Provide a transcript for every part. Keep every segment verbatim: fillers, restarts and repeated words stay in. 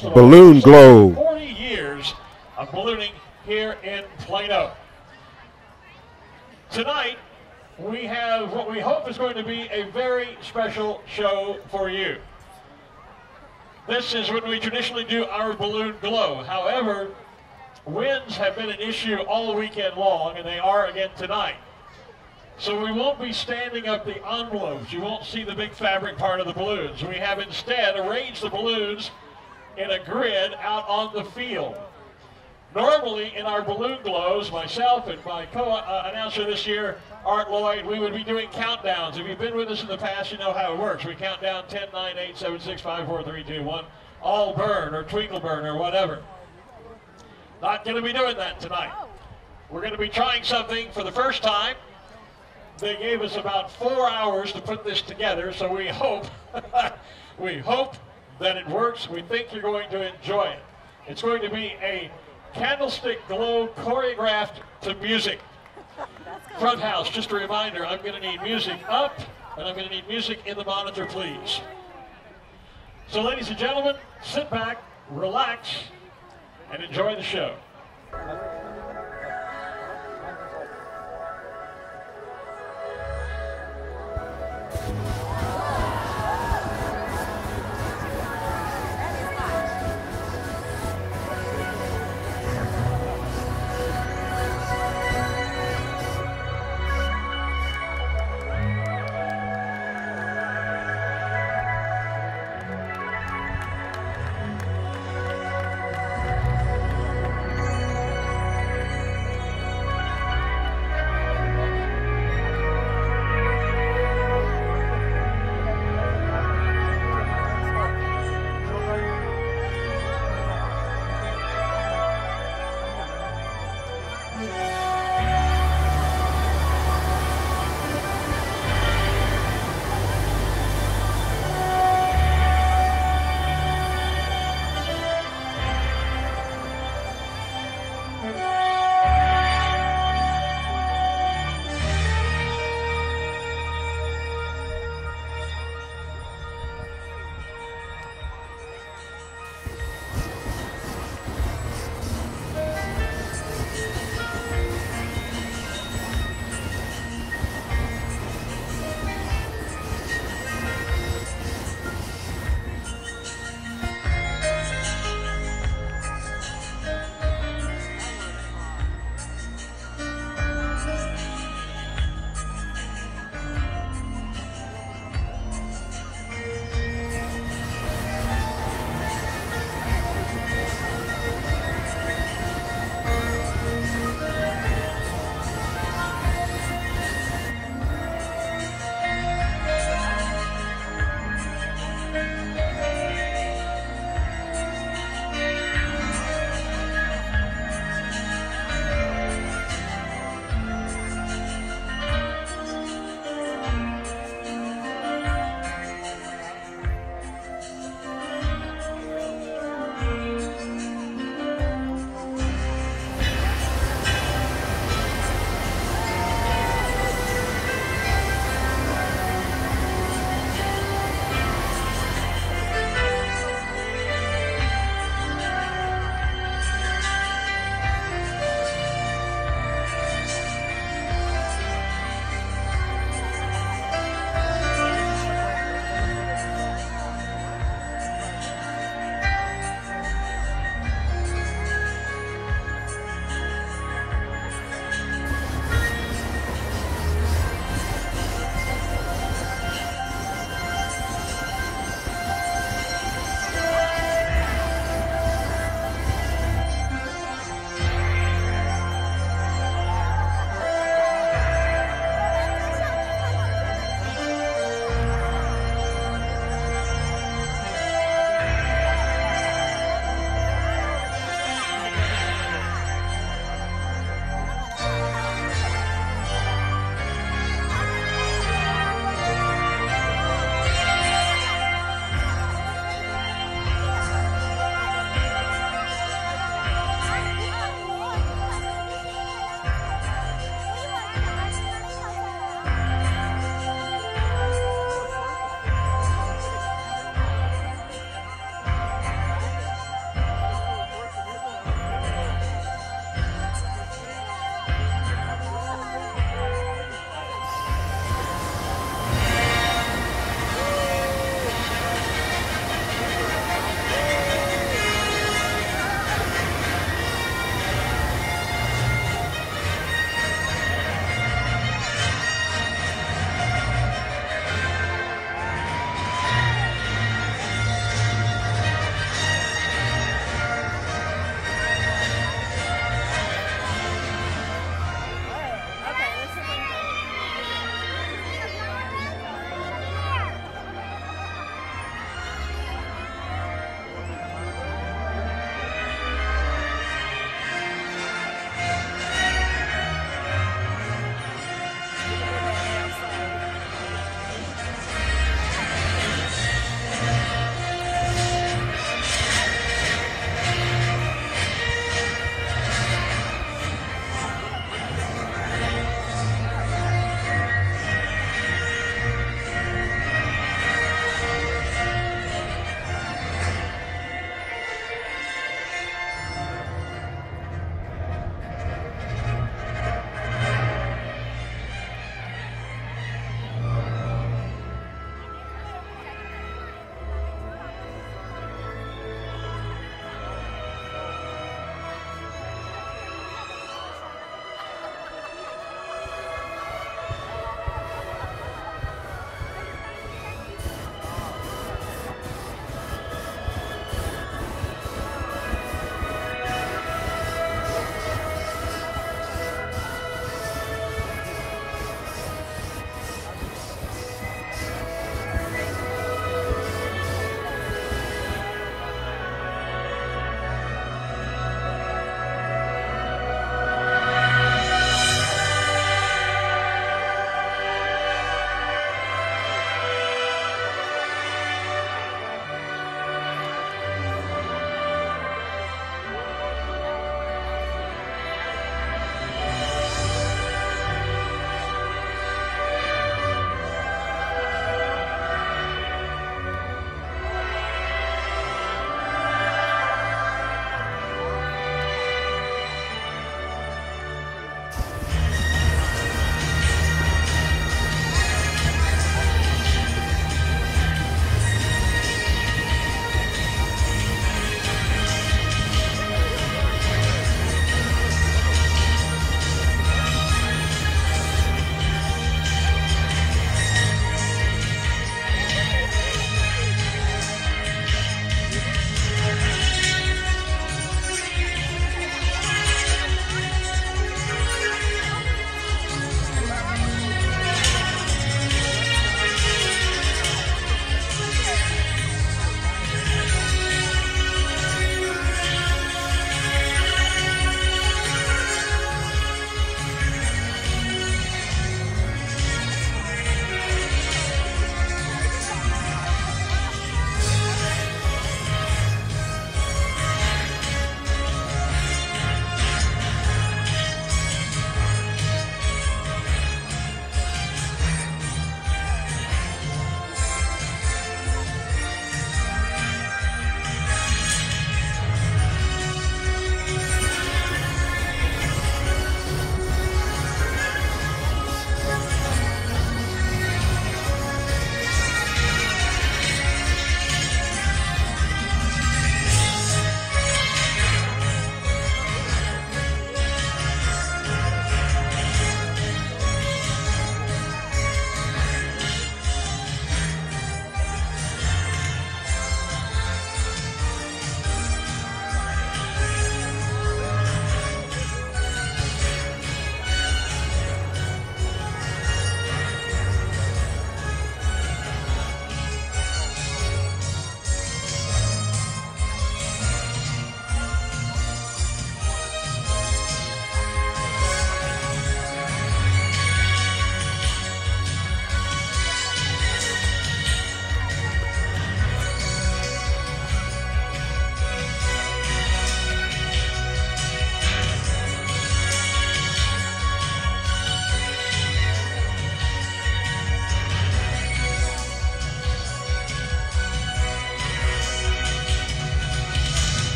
Festival. Balloon Glow. forty years of ballooning here in Plano. Tonight, we have what we hope is going to be a very special show for you. This is when we traditionally do our balloon glow. However, winds have been an issue all weekend long, and they are again tonight. So we won't be standing up the envelopes. You won't see the big fabric part of the balloons. We have instead arranged the balloons in a grid out on the field. Normally, in our balloon glows, myself and my co-announcer this year, Art Lloyd, we would be doing countdowns. If you've been with us in the past, you know how it works. We count down ten, nine, eight, seven, six, five, four, three, two, one, all burn or twinkle burn or whatever. Not going to be doing that tonight. We're going to be trying something for the first time. They gave us about four hours to put this together, so we hope, we hope that it works. We think you're going to enjoy it. It's going to be a candlestick glow choreographed to music. Front house, just a reminder, I'm going to need music up, and I'm going to need music in the monitor, please. So ladies and gentlemen, sit back, relax, and enjoy the show.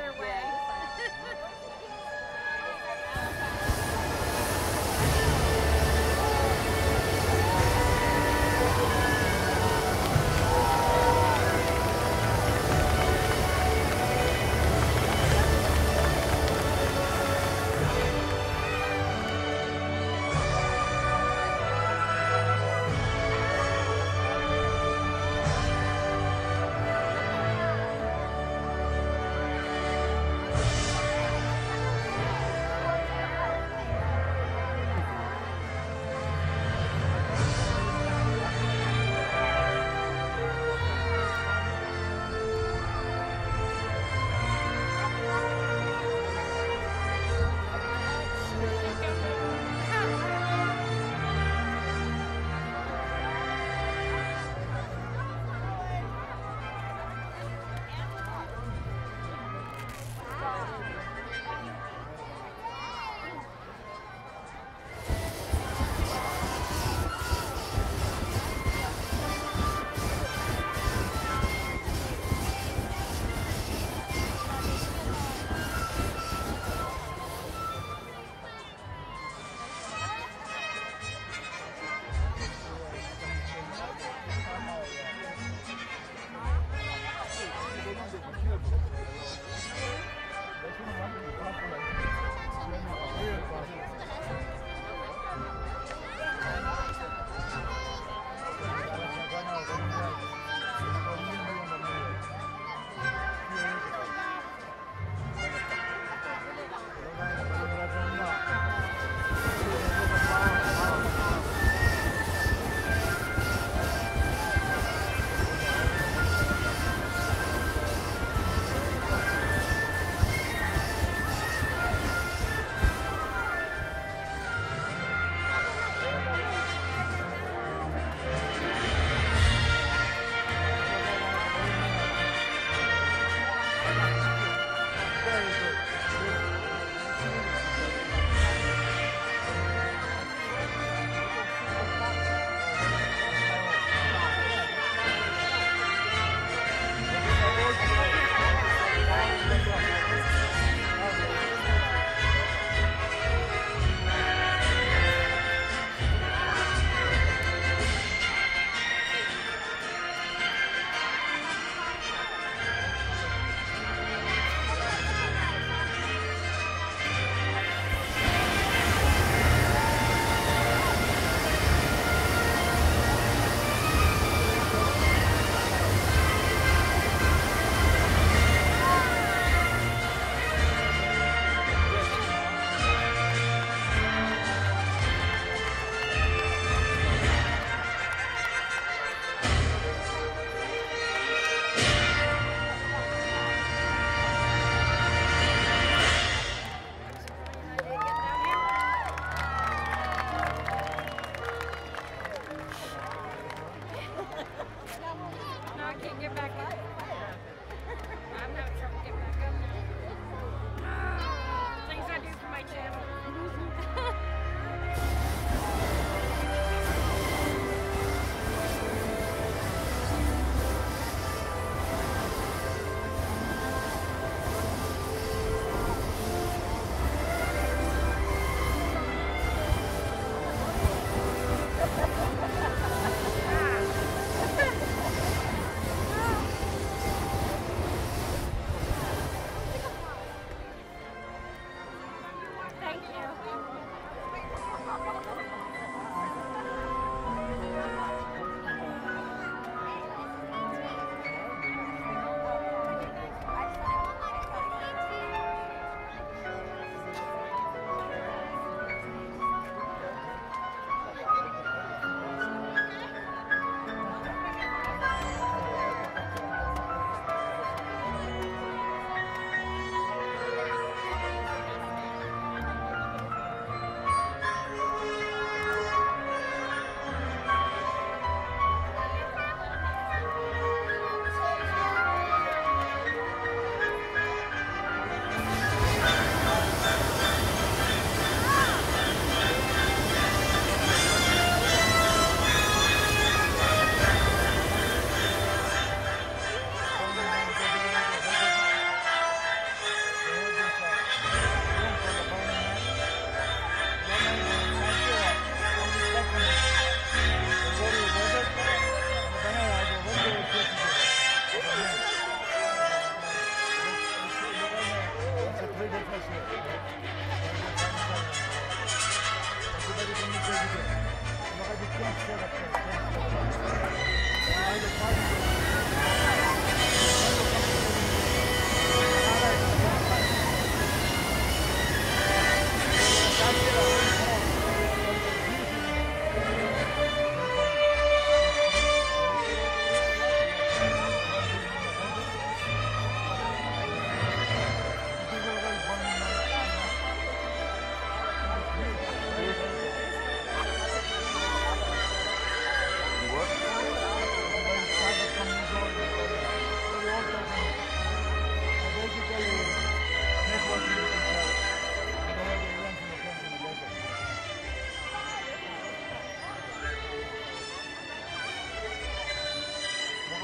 your way.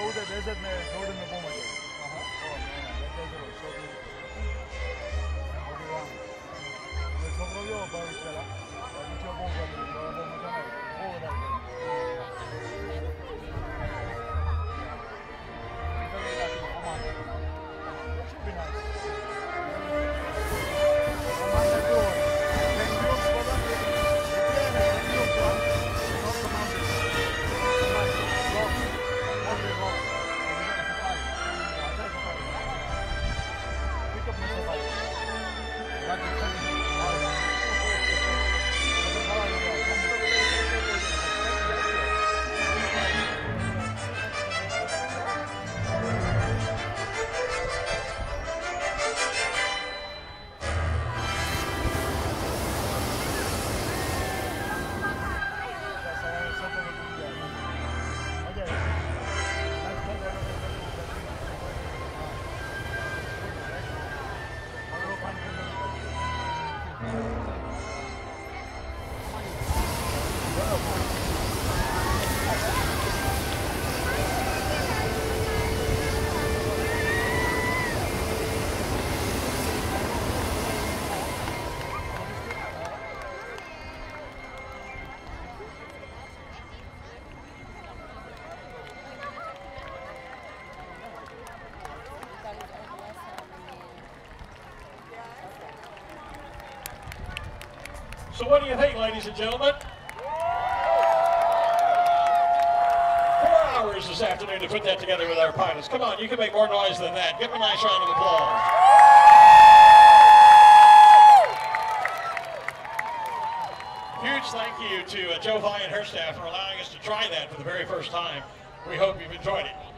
through the desert में road में घूम गए. Oh man, that desert was so beautiful. Okay, wow. मैं छोकरों को बारिश करा. बारिश को बहुत गर्मी, बहुत मजा आया. बहुत मजा आया. That should be nice. Oman that too. Bengaluru, brother. Bengaluru, brother. Not the mountains. Rock. Only rock. Pick up my safari. Like it's something. So what do you think, ladies and gentlemen? Four hours this afternoon to put that together with our pilots. Come on, you can make more noise than that. Give them a nice round of applause. Huge thank you to uh, Joe Vi and her staff for allowing us to try that for the very first time. We hope you've enjoyed it.